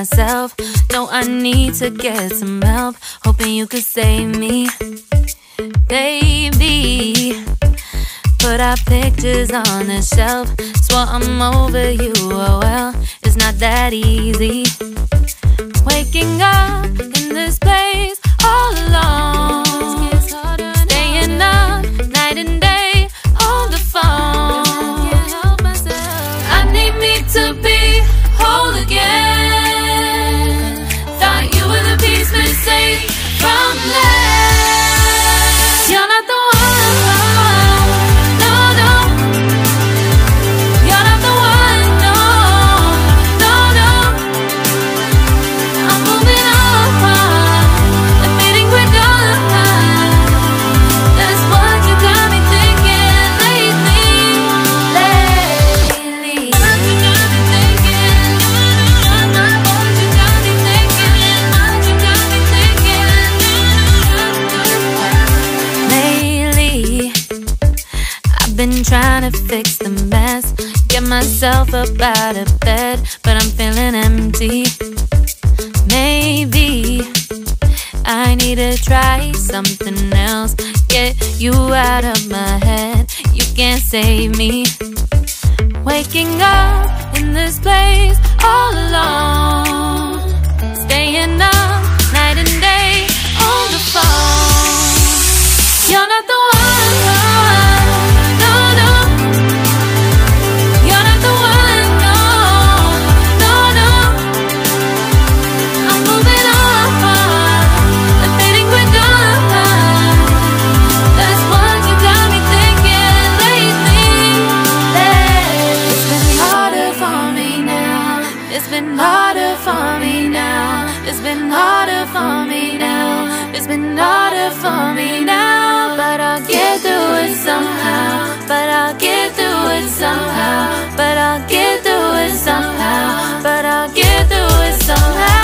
myself. No, I need to get some help. Hoping you could save me, baby. Put our pictures on the shelf. Swore I'm over you, oh well, it's not that easy. Waking up in this place all alone, staying up night and day on the phone. I need me to be whole again. Thought you were the piece missing from last. You're not the one. Been trying to fix the mess, get myself up out of bed, but I'm feeling empty. Maybe I need to try something else. Get you out of my head, you can't save me. Waking up in this place all alone, staying up night and day on the phone. You're not the one. It's been harder for me now. It's been harder for me now. It's been harder for me now. But I'll get through it somehow. But I'll get through it somehow. But I'll get through it somehow. But I'll get through it somehow.